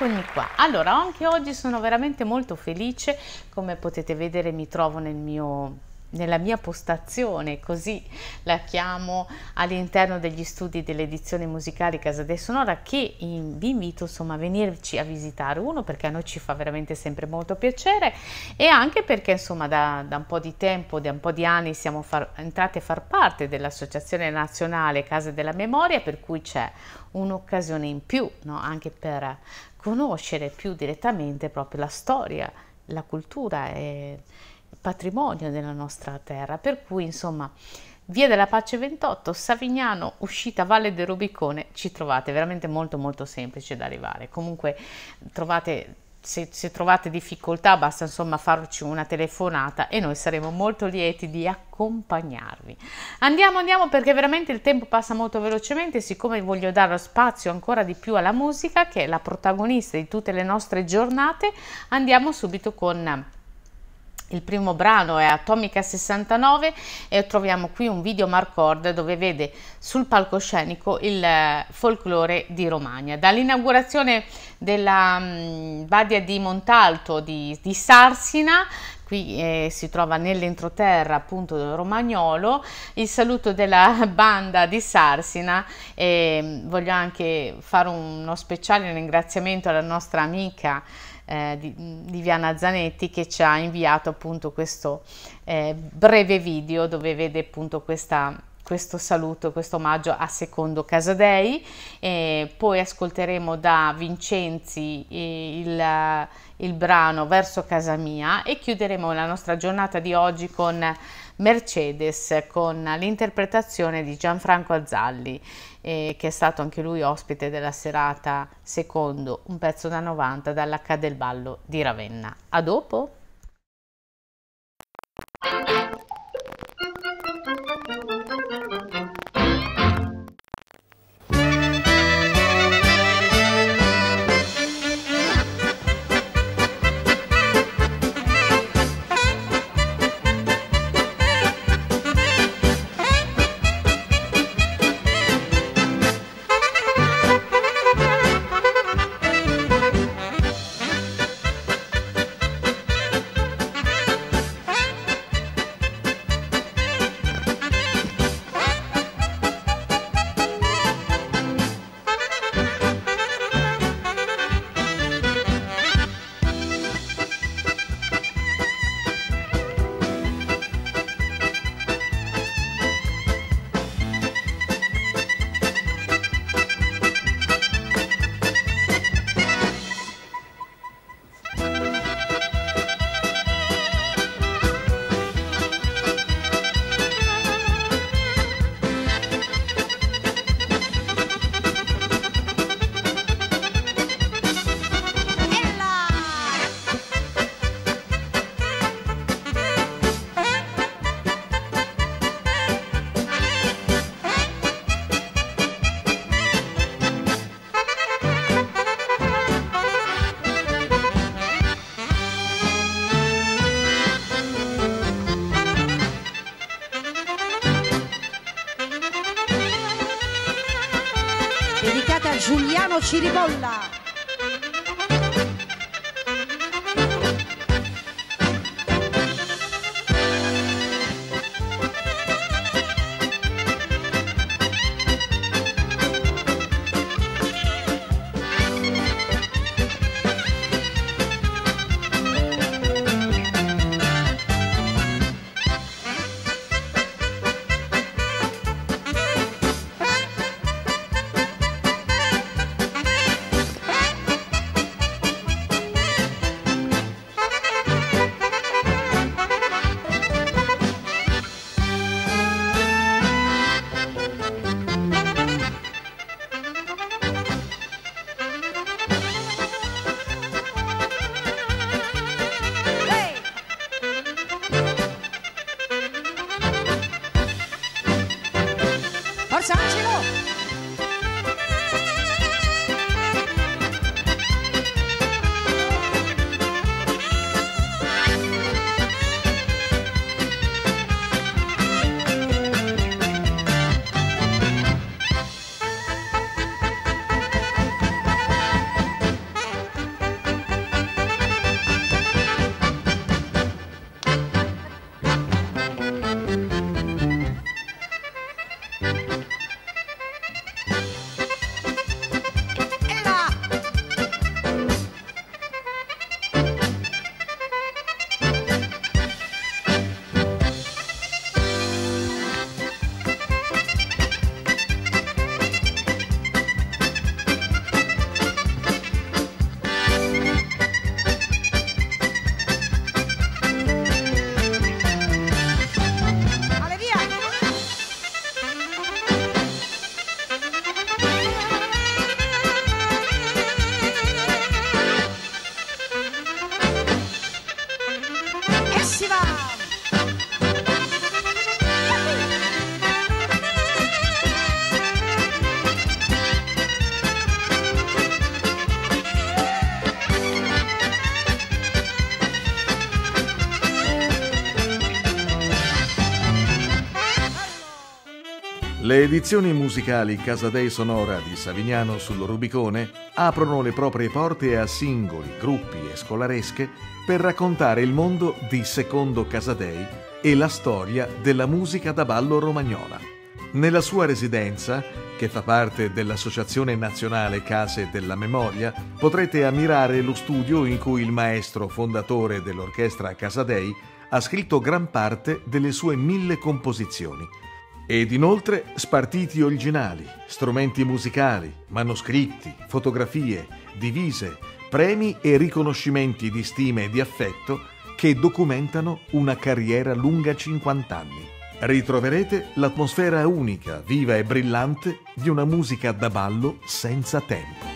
Eccomi qua. Allora, anche oggi sono veramente molto felice. Come potete vedere, mi trovo nella mia postazione, così la chiamo, all'interno degli studi delle edizioni musicali Casa dei Sonora, che vi invito insomma a venirci a visitare. Uno, perché a noi ci fa veramente sempre molto piacere, e anche perché insomma da un po' di tempo, da un po' di anni siamo entrati a far parte dell'Associazione Nazionale Case della Memoria, per cui c'è un'occasione in più, no? Anche per conoscere più direttamente proprio la storia, la cultura e il patrimonio della nostra terra. Per cui insomma, via della Pace 28, Savignano, uscita Valle del Rubicone, ci trovate, veramente molto molto semplice da arrivare. Comunque trovate, se trovate difficoltà, basta insomma farci una telefonata e noi saremo molto lieti di accompagnarvi. Andiamo perché veramente il tempo passa molto velocemente. Siccome voglio dare spazio ancora di più alla musica, che è la protagonista di tutte le nostre giornate, andiamo subito con il primo brano. È Atomica 69 e troviamo qui un video Marcord dove vede sul palcoscenico il folklore di Romagna. Dall'inaugurazione della Badia di Montalto di Sarsina, qui si trova nell'entroterra appunto romagnolo, il saluto della banda di Sarsina. Voglio anche fare uno speciale ringraziamento alla nostra amica Viviana Zanetti, che ci ha inviato appunto questo breve video dove vede appunto questo saluto, questo omaggio a Secondo Casadei. Poi ascolteremo da Vincenzi il brano Verso casa mia e chiuderemo la nostra giornata di oggi con Mercedes, con l'interpretazione di Gianfranco Azzalli, che è stato anche lui ospite della serata Secondo, un pezzo da 90 dall'H del Ballo di Ravenna. A dopo! Dedicata a Giuliano Ciribolla. Le edizioni musicali Casadei Sonora di Savignano sul Rubicone aprono le proprie porte a singoli, gruppi e scolaresche per raccontare il mondo di Secondo Casadei e la storia della musica da ballo romagnola. Nella sua residenza, che fa parte dell'Associazione Nazionale Case della Memoria, potrete ammirare lo studio in cui il maestro fondatore dell'orchestra Casadei ha scritto gran parte delle sue 1000 composizioni. Ed inoltre spartiti originali, strumenti musicali, manoscritti, fotografie, divise, premi e riconoscimenti di stima e di affetto che documentano una carriera lunga 50 anni. Ritroverete l'atmosfera unica, viva e brillante di una musica da ballo senza tempo.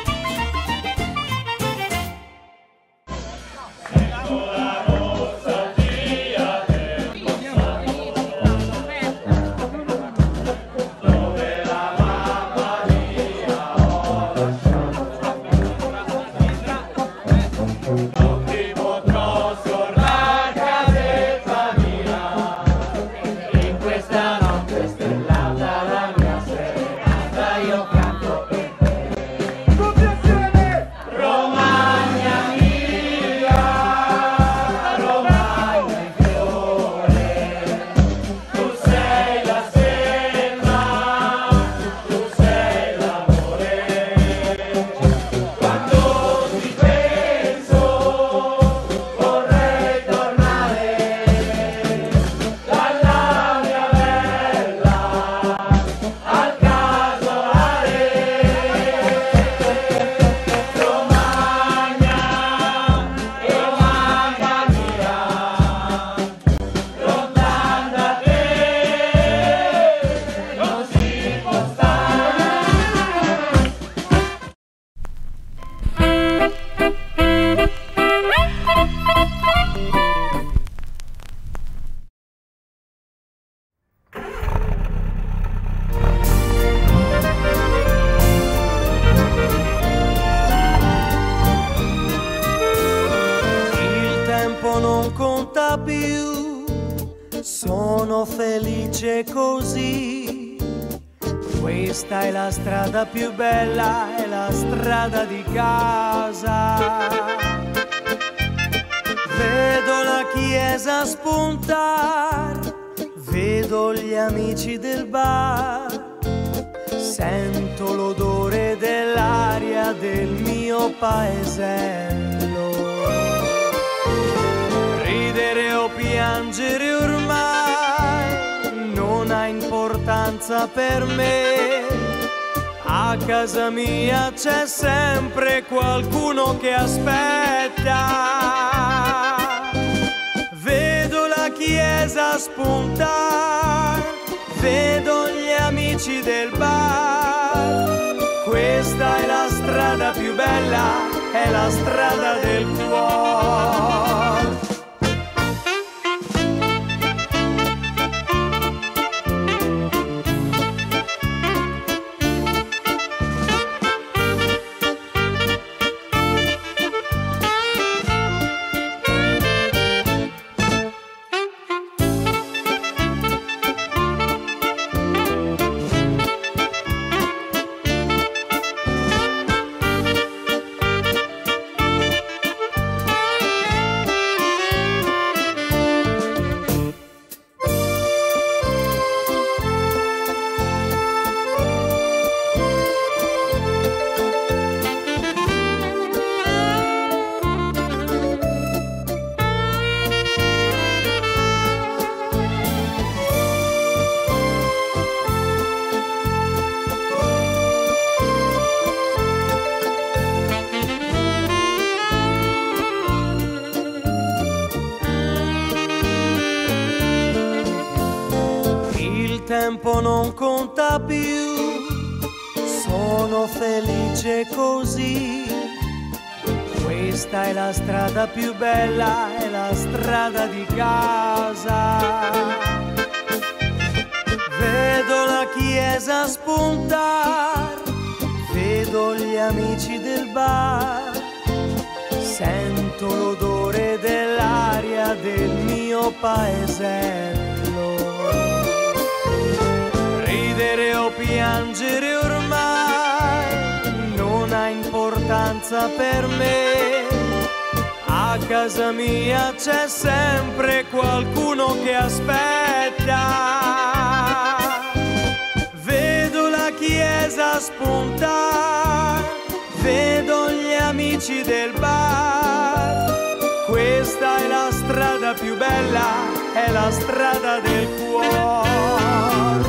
Sono felice così. Questa è la strada più bella, è la strada di casa. Vedo la chiesa spuntar, vedo gli amici del bar, sento l'odore dell'aria del mio paesello. Ridere o piangere ormai non ha importanza per me. A casa mia c'è sempre qualcuno che aspetta. Vedo la chiesa spuntare, vedo gli amici del bar. Questa è la strada più bella, è la strada del cuore. Il tempo non conta più, sono felice così. Questa è la strada più bella, è la strada di casa. Vedo la chiesa spuntar, vedo gli amici del bar, sento l'odore dell'aria del mio paesello. piangere ormai non ha importanza per me. A casa mia c'è sempre qualcuno che aspetta. Vedo la chiesa spuntare, vedo gli amici del bar. Questa è la strada più bella, è la strada del cuore.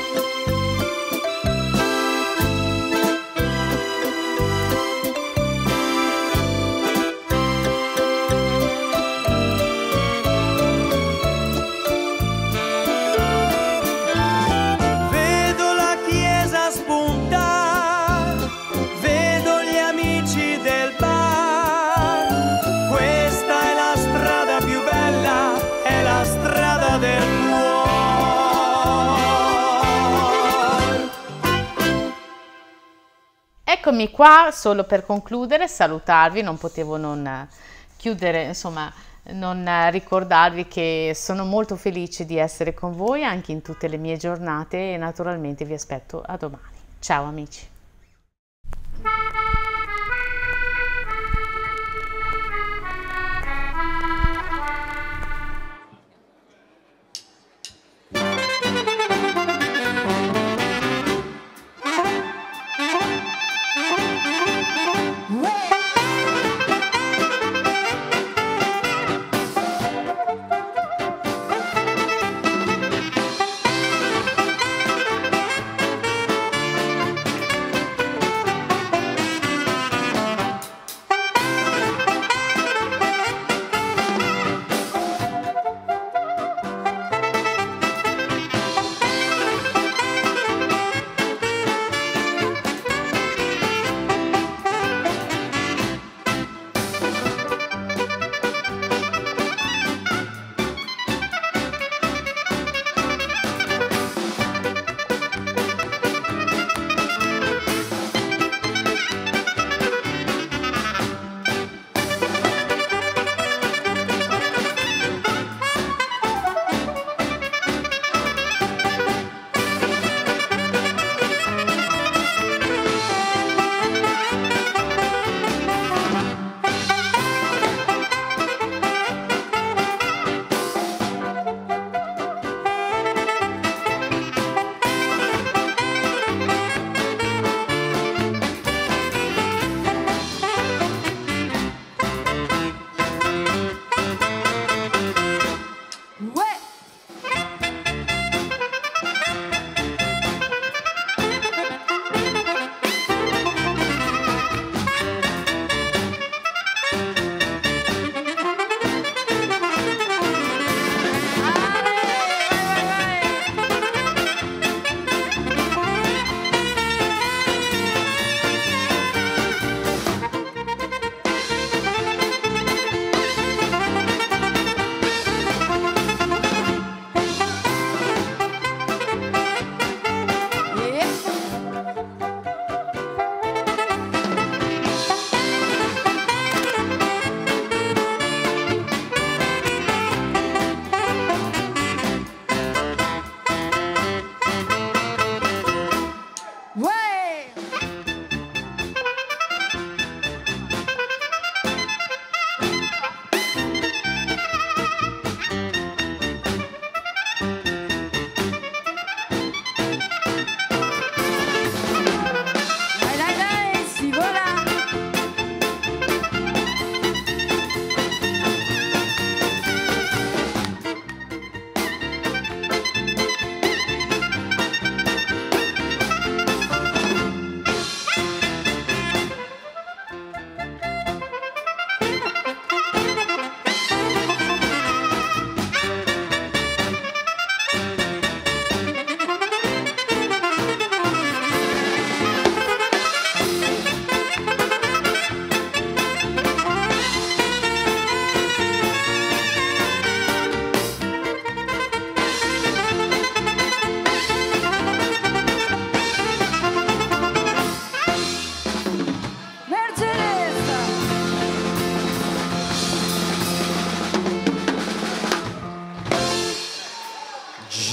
Vedo la chiesa spuntare, vedo gli amici del bar. Questa è la strada più bella, è la strada del cuore. Eccomi qua, solo per concludere, salutarvi, non potevo non chiudere, insomma, non ricordarvi che sono molto felice di essere con voi anche in tutte le mie giornate e naturalmente vi aspetto a domani. Ciao amici!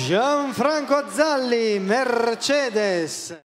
Gianfranco Azzalli, Mercedes.